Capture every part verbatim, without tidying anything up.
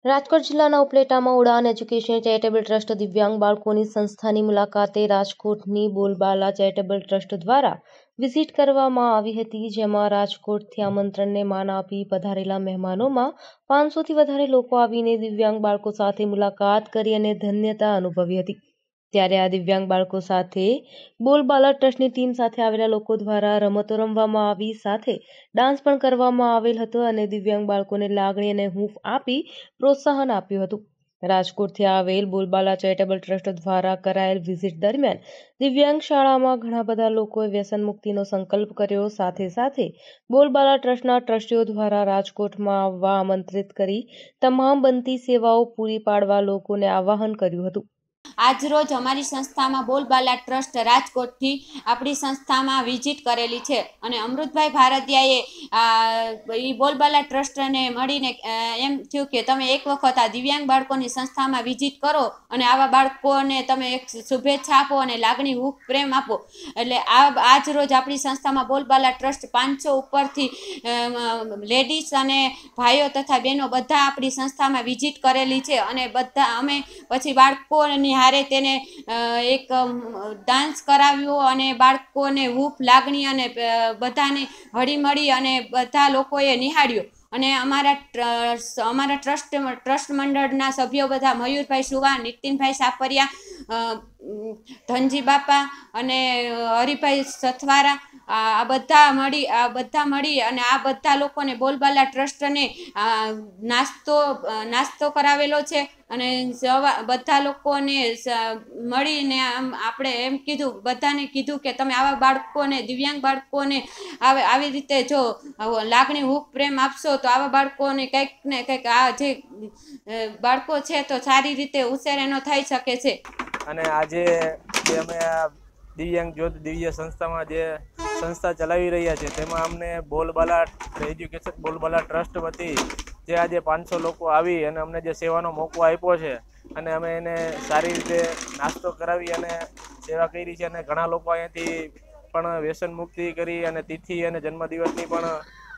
રાજકોટ જિલ્લાના ઉપલેટામાં ઉડાન education charitable trust દિવ્યાંગ બાળકોની સંસ્થાની મુલાકાતે રાજકોટની બોલબાલા ચેરિટેબલ ટ્રસ્ટ દ્વારા વિઝિટ કરવામાં આવી હતી, જેમાં રાજકોટથી આમંત્રણને માન આપી પધારેલા મહેમાનોમાં પાંચસોથી વધારે લોકો આવીને દિવ્યાંગ બાળકો સાથે મુલાકાત કરી અને ધન્યતા અનુભવી હતી। ત્યારે આ દિવ્યાંગ બાળકો સાથે બોલબાલા ટ્રસ્ટની ટીમ સાથે આવેલા લોકો દ્વારા રમતો રમવામાં આવી, સાથે ડાન્સ પણ કરવામાં આવેલ હતો અને દિવ્યાંગ બાળકોને લાગણી અને હૂંફ આપી પ્રોત્સાહન આપ્યું હતું। રાજકોટથી આવેલ બોલબાલા ચેરિટેબલ ટ્રસ્ટ દ્વારા કરાયેલ વિઝિટ દરમિયાન દિવ્યાંગ શાળામાં ઘણા બધા લોકોએ વ્યસન મુક્તિનો સંકલ્પ કર્યો। સાથે સાથે બોલબાલા ટ્રસ્ટના ટ્રસ્ટીઓ દ્વારા રાજકોટમાં આવવા આમંત્રિત કરી તમામ બનતી સેવાઓ પૂરી પાડવા લોકોને આહ્વાન કર્યું હતું। आज रोज अमारी संस्था में बोलबाला ट्रस्ट राजकोट थी अपनी संस्था में विजिट करेली है अने अमृतभाई भारतीयाए आ बोलबाला ट्रस्ट ने मळीने एम थयुं के तमे एक वखत आ दिव्यांग बाळकोनी संस्था में विजिट करो अने आवा बाळकोने तमे एक शुभेच्छा आपो अने लागणी हूंफ प्रेम आपो। एटले आ आज रोज अपनी संस्था में बोलबाला ट्रस्ट पांचसो उपरथी लेडीज अने भाईओ तथा बहनों बधा अपनी संस्था में विजिट करेली है अने बधा अमे पछी बाळकोनी हारे तेने एक डांस कराव्यो अने बाळकोने हूंफ लागणी अने बधाने हळीमळी अने बधा लोकोए निहाळ्यो अने अमारा अमारा ट्रस्ट ट्रस्ट मंडळना सभ्यो बधा मयूरभाई सुवा, नितिनभाई सापरिया, धनजी बापा अने हरिभाई सथवारा आ बधा मळी आ बधा मळी अने आ बधा लोकोने बोलबाला ट्रस्टने नास्तो नास्तो करावेलो छे अने बधा लोकोने मळीने आपणे एम कीधुं बधाने कीधुं के तमे आवा बाळकोने दिव्यांग बाळकोने आवे आवी रीते जो लागणी हूंफ प्रेम आपशो तो आवा बाळकोने कंईक ने कंईक आ जे बाळको छे तो सारी रीते उछेर एनो थई शके छे। અને આજે જે અમે આ દિવ્યાંગ જ્યોત દિવ્ય સંસ્થામાં જે સંસ્થા ચલાવી રહ્યા છે તેમાં અમને બોલબાલા એજ્યુકેશન બોલબાલા ટ્રસ્ટ વતી જે આજે પાંચસો લોકો આવી અને અમને જે સેવાનો મોકો આપ્યો છે અને અમે એને સારી રીતે નાસ્તો કરાવી અને સેવા કરી છે અને ઘણા લોકો અહીંયાથી પણ વ્યસન મુક્તિ કરી અને તિથિ અને જન્મદિવસની પણ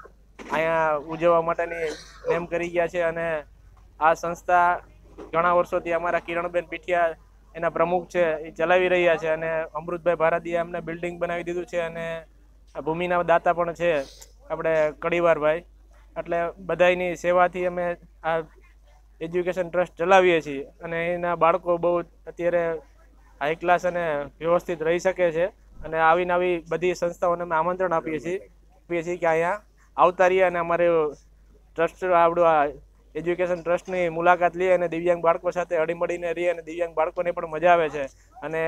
અહીંયા ઉજવવા માટેની નેમ કરી ગયા છે અને આ સંસ્થા ઘણા વર્ષોથી અમારા કિરણબેન પીઠિયા એના પ્રમુખ છે એ ચલાવી રહ્યા છે અને અમૃતભાઈ ભારતીએ અમને બિલ્ડિંગ બનાવી દીધું છે અને ભૂમિના દાતા પણ છે આપણે કડીવારભાઈ। એટલે બધાની સેવાથી અમે આ એજ્યુકેશન ટ્રસ્ટ ચલાવીએ છીએ અને એના બાળકો બહુ અત્યારે હાઈ ક્લાસ અને વ્યવસ્થિત રહી શકે છે અને આવીને આવી બધી સંસ્થાઓને અમે આમંત્રણ આપીએ છીએ આપીએ છીએ કે અહીંયા આવતા રહીએ અને અમારે ટ્રસ્ટ આપણું આ એજ્યુકેશન ટ્રસ્ટની મુલાકાત લઈએ અને દિવ્યાંગ બાળકો સાથે હળીમળીને રહીએ અને દિવ્યાંગ બાળકોને પણ મજા આવે છે અને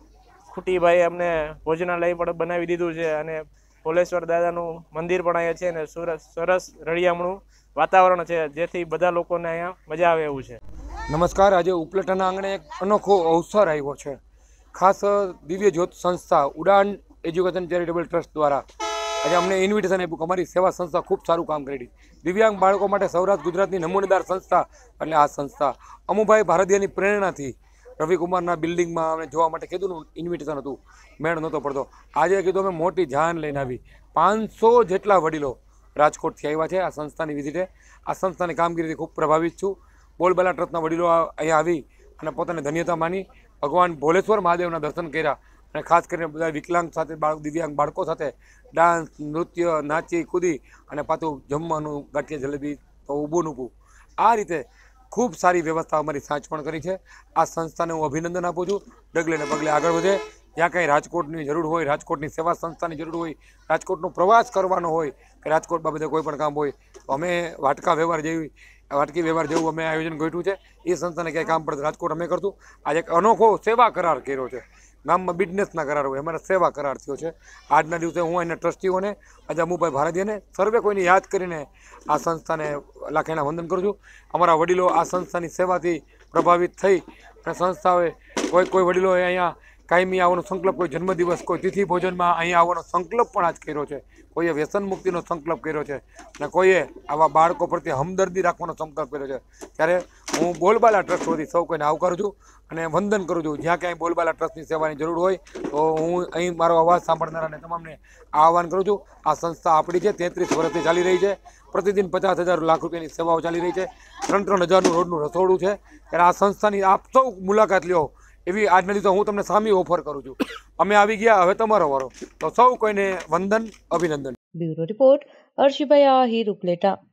ખૂટીભાઈ અમને ભોજનાલય પણ બનાવી દીધું છે અને ભોલેશ્વર દાદાનું મંદિર પણ અહીંયા છે અને સરસ સરસ રળિયામણું વાતાવરણ છે જેથી બધા લોકોને અહીંયા મજા આવે એવું છે। નમસ્કાર, આજે ઉપલેટાના આંગણે એક અનોખો અવસર આવ્યો છે। ખાસ દિવ્ય જ્યોત સંસ્થા ઉડાન એજ્યુકેશન ચેરિટેબલ ટ્રસ્ટ દ્વારા આજે અમને ઇન્વિટેશન આપ્યું કે અમારી સેવા સંસ્થા ખૂબ સારું કામ કરી રહી દિવ્યાંગ બાળકો માટે સૌરાષ્ટ્ર ગુજરાતની નમૂનેદાર સંસ્થા એટલે આ સંસ્થા અમુભાઈ ભારતીયની પ્રેરણાથી રવિકુમારના બિલ્ડિંગમાં અમને જોવા માટે કીધું ઇન્વિટેશન હતું, મેળ નહોતો પડતો। આજે કીધું અમે મોટી જાન લઈને આવી પાંચસો જેટલા વડીલો રાજકોટથી આવ્યા છે આ સંસ્થાની વિઝિટે। આ સંસ્થાની કામગીરીથી ખૂબ પ્રભાવિત છું। બોલબાલા ટ્રસ્ટના વડીલો અહીંયા આવી અને પોતાની ધન્યતા માની ભગવાન ભોલેશ્વર મહાદેવના દર્શન કર્યા અને ખાસ કરીને બધા વિકલાંગ સાથે બાળક દિવ્યાંગ બાળકો સાથે ડાન્સ, નૃત્ય, નાચી કૂદી અને પાછું જમવાનું ગાંઠિયા જલેબી તો ઊભું ઊભું આ રીતે ખૂબ સારી વ્યવસ્થા અમારી સાચવણ કરી છે। આ સંસ્થાને હું અભિનંદન આપું છું। ડગલે ને પગલે આગળ વધે। જ્યાં કાંઈ રાજકોટની જરૂર હોય, રાજકોટની સેવા સંસ્થાની જરૂર હોય, રાજકોટનો પ્રવાસ કરવાનો હોય કે રાજકોટ બાબતે કોઈ પણ કામ હોય તો અમે વાટકા વ્યવહાર જેવી વાટકી વ્યવહાર જેવું અમે આયોજન ગોઠવ્યું છે। એ સંસ્થાને ક્યાંય કામ પડે રાજકોટ અમે કરતું। આજે એક અનોખો સેવા કરાર કર્યો છે। ગામમાં બિઝનેસના કરાર હોય, અમારા સેવા કરાર થયો છે। આજના દિવસે હું એના ટ્રસ્ટીઓને આજે અમુભાઈ ભારતીયને સર્વે કોઈને યાદ કરીને આ સંસ્થાને લાખેણા વંદન કરું છું। અમારા વડીલો આ સંસ્થાની સેવાથી પ્રભાવિત થઈ અને સંસ્થાઓએ કોઈ કોઈ વડીલોએ અહીંયા કાયમી આવવાનો સંકલ્પ, કોઈ જન્મદિવસ, કોઈ તિથિ ભોજનમાં અહીંયા આવવાનો સંકલ્પ પણ આજ કર્યો છે. કોઈએ વ્યસન મુક્તિનો સંકલ્પ કર્યો છે અને કોઈએ આવા બાળકો પ્રત્યે હમદર્દી રાખવાનો સંકલ્પ કર્યો છે. ત્યારે હું બોલબાલા ટ્રસ્ટ વતી સૌ કોઈને આવકારું છું અને વંદન કરું છું. જ્યાં ક્યાંય બોલબાલા ટ્રસ્ટની સેવાની જરૂર હોય તો હું અહીં મારો અવાજ સાંભળનારાને તમામને આહવાન કરું છું. આ સંસ્થા આપણી છે, તેત્રીસ વર્ષથી ચાલી રહી છે. પ્રતિદિન પચાસ હજાર લાખ રૂપિયાની સેવાઓ ચાલી રહી છે. ત્રણ ત્રણ હજારનું રોડનું રસોડું છે. ત્યારે આ સંસ્થાની આપ સૌ મુલાકાત લ્યો એવી આજના દિવસે હું તમને સામી ઓફર કરું છું. અમે આવી ગયા, હવે તમારો વારો. તો સૌ કોઈને વંદન, અભિનંદન. Bureau report, Arshibhai Ahir, Upleta.